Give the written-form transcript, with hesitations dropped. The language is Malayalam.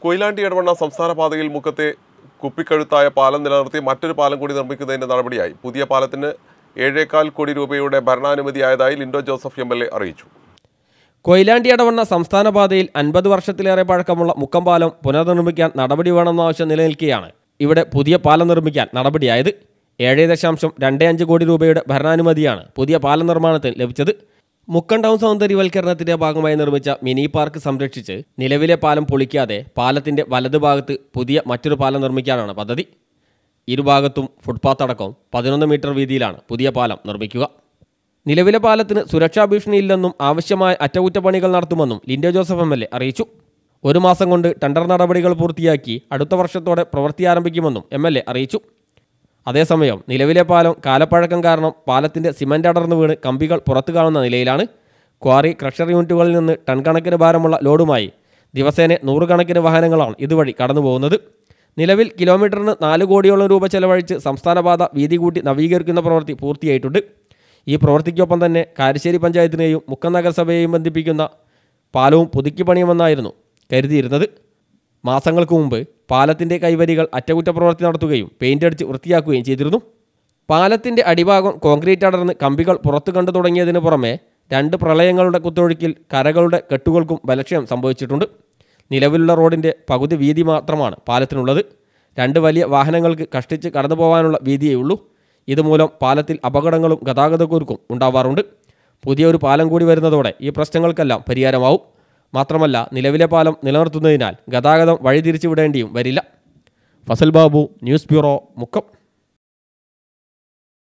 കൊയിലാണ്ടി ഇടവണ്ണ സംസ്ഥാന പാതയിൽ മുക്കത്തെ കുപ്പിക്കഴുത്തായ പാലം നിലനിർത്തി മറ്റൊരു പാലം കൂടി നിർമ്മിക്കുന്നതിന്റെ നടപടിയായി. പുതിയ പാലത്തിന് 7.25 കോടി രൂപയുടെ ഭരണാനുമതിയായതായി ലിൻഡോ ജോസഫ് MLA അറിയിച്ചു. കൊയിലാണ്ടി ഇടവണ്ണ സംസ്ഥാന പാതയിൽ 50 വർഷത്തിലേറെ പഴക്കമുള്ള മുക്കം പാലം പുനർനിർമ്മിക്കാൻ നടപടി വേണമെന്ന ആവശ്യം നിലനിൽക്കെയാണ് ഇവിടെ പുതിയ പാലം നിർമ്മിക്കാൻ നടപടിയായത്. 7.25 കോടി രൂപയുടെ ഭരണാനുമതിയാണ് പുതിയ പാലം നിർമ്മാണത്തിന് ലഭിച്ചത്. മുക്കം ടൗൺ സൗന്ദര്യവൽക്കരണത്തിന്റെ ഭാഗമായി നിർമ്മിച്ച മിനി പാർക്ക് സംരക്ഷിച്ച് നിലവിലെ പാലം പൊളിക്കാതെ പാലത്തിന്റെ വലതുഭാഗത്ത് പുതിയ മറ്റൊരു പാലം നിർമ്മിക്കാനാണ് പദ്ധതി. ഇരുഭാഗത്തും ഫുട്പാത്ത് അടക്കം 11 മീറ്റർ വീതിയിലാണ് പുതിയ പാലം നിർമ്മിക്കുക. നിലവിലെ പാലത്തിന് സുരക്ഷാ ഭീഷണിയില്ലെന്നും ആവശ്യമായ അറ്റകുറ്റപ്പണികൾ നടത്തുമെന്നും ലിൻഡോ ജോസഫ് MLA അറിയിച്ചു. 1 മാസം കൊണ്ട് ടെൻഡർ നടപടികൾ പൂർത്തിയാക്കി അടുത്ത വർഷത്തോടെ പ്രവൃത്തി ആരംഭിക്കുമെന്നും MLA അറിയിച്ചു. അതേസമയം നിലവിലെ പാലം കാലപ്പഴക്കം കാരണം പാലത്തിന്റെ സിമന്റ് അടർന്നു വീണ് കമ്പികൾ പുറത്തു കാണുന്ന നിലയിലാണ്. ക്വാറി ക്രഷർ യൂണിറ്റുകളിൽ നിന്ന് ടൺ കണക്കിന് ഭാരമുള്ള ലോഡുമായി ദിവസേന 100 കണക്കിന് വാഹനങ്ങളാണ് ഇതുവഴി കടന്നുപോകുന്നത്. നിലവിൽ കിലോമീറ്ററിന് 4 കോടിയോളം രൂപ ചെലവഴിച്ച് സംസ്ഥാനപാത വീതി കൂട്ടി നവീകരിക്കുന്ന പ്രവൃത്തി പൂർത്തിയായിട്ടുണ്ട്. ഈ പ്രവൃത്തിക്കൊപ്പം തന്നെ കാരശ്ശേരി പഞ്ചായത്തിനെയും മുക്കം നഗരസഭയെയും ബന്ധിപ്പിക്കുന്ന പാലവും പുതുക്കി പണിയുമെന്നായിരുന്നു കരുതിയിരുന്നത്. മാസങ്ങൾക്ക് മുമ്പ് പാലത്തിന്റെ കൈവരികൾ അറ്റകുറ്റപ്രവൃത്തി നടത്തുകയും പെയിന്റ് അടിച്ച് വൃത്തിയാക്കുകയും ചെയ്തിരുന്നു. പാലത്തിന്റെ അടിഭാഗം കോൺക്രീറ്റ് അടർന്ന് കമ്പികൾ പുറത്തു കണ്ടു തുടങ്ങിയതിന് പുറമെ 2 പ്രളയങ്ങളുടെ കുത്തൊഴുക്കിൽ കരകളുടെ കെട്ടുകൾക്കും ബലക്ഷയം സംഭവിച്ചിട്ടുണ്ട്. നിലവിലുള്ള റോഡിന്റെ പകുതി വീതി മാത്രമാണ് പാലത്തിനുള്ളത്. 2 വലിയ വാഹനങ്ങൾക്ക് കഷ്ടിച്ച് കടന്നു പോകാനുള്ള വീതിയേ ഉള്ളൂ. ഇതുമൂലം പാലത്തിൽ അപകടങ്ങളും ഗതാഗതക്കുരുക്കും ഉണ്ടാവാറുണ്ട്. പുതിയൊരു പാലം കൂടി വരുന്നതോടെ ഈ പ്രശ്നങ്ങൾക്കെല്ലാം പരിഹാരമാവും. മാത്രമല്ല നിലവിലെ പാലം നിലനിർത്തുന്നതിനാൽ ഗതാഗതം വഴിതിരിച്ചു വിടേണ്ടിയും വരില്ല. Fazal Babu, news bureau, Mukkam.